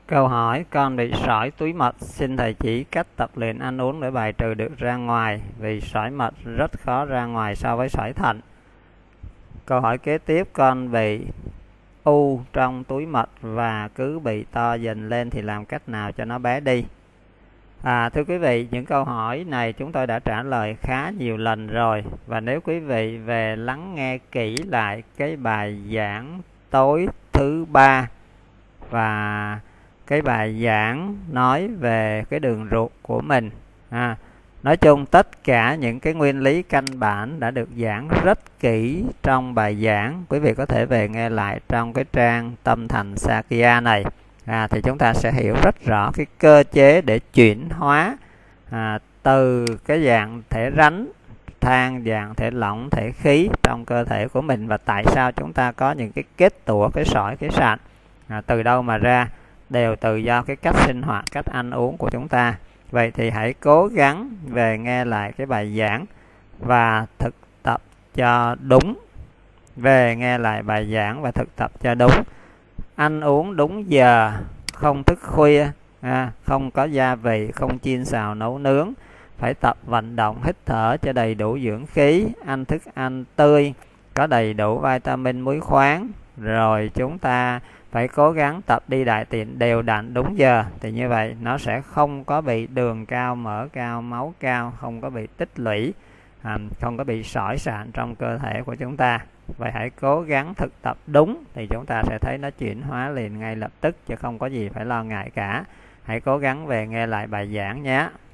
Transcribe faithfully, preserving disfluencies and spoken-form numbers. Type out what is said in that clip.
Câu hỏi: con bị sỏi túi mật, xin thầy chỉ cách tập luyện ăn uống để bài trừ được ra ngoài, vì sỏi mật rất khó ra ngoài so với sỏi thận. Câu hỏi kế tiếp: con bị u trong túi mật và cứ bị to dần lên thì làm cách nào cho nó bé đi? À, thưa quý vị, những câu hỏi này chúng tôi đã trả lời khá nhiều lần rồi, và nếu quý vị về lắng nghe kỹ lại cái bài giảng tối thứ ba và cái bài giảng nói về cái đường ruột của mình, à, nói chung tất cả những cái nguyên lý căn bản đã được giảng rất kỹ trong bài giảng. Quý vị có thể về nghe lại trong cái trang Tâm Thành Sakya này, à, thì chúng ta sẽ hiểu rất rõ cái cơ chế để chuyển hóa à, từ cái dạng thể rắn than, dạng thể lỏng, thể khí trong cơ thể của mình, và tại sao chúng ta có những cái kết tủa, cái sỏi, cái sạn, à, từ đâu mà ra, đều từ do cái cách sinh hoạt, cách ăn uống của chúng ta. Vậy thì hãy cố gắng về nghe lại cái bài giảng và thực tập cho đúng. Về nghe lại bài giảng và thực tập cho đúng. Ăn uống đúng giờ, không thức khuya, à, không có gia vị, không chiên xào nấu nướng. Phải tập vận động hít thở cho đầy đủ dưỡng khí, ăn thức ăn tươi, có đầy đủ vitamin, muối, khoáng. Rồi chúng ta phải cố gắng tập đi đại tiện đều đặn đúng giờ, thì như vậy nó sẽ không có bị đường cao, mỡ cao, máu cao, không có bị tích lũy, à, không có bị sỏi sạn trong cơ thể của chúng ta. Vậy hãy cố gắng thực tập đúng thì chúng ta sẽ thấy nó chuyển hóa liền ngay lập tức, chứ không có gì phải lo ngại cả. Hãy cố gắng về nghe lại bài giảng nhé.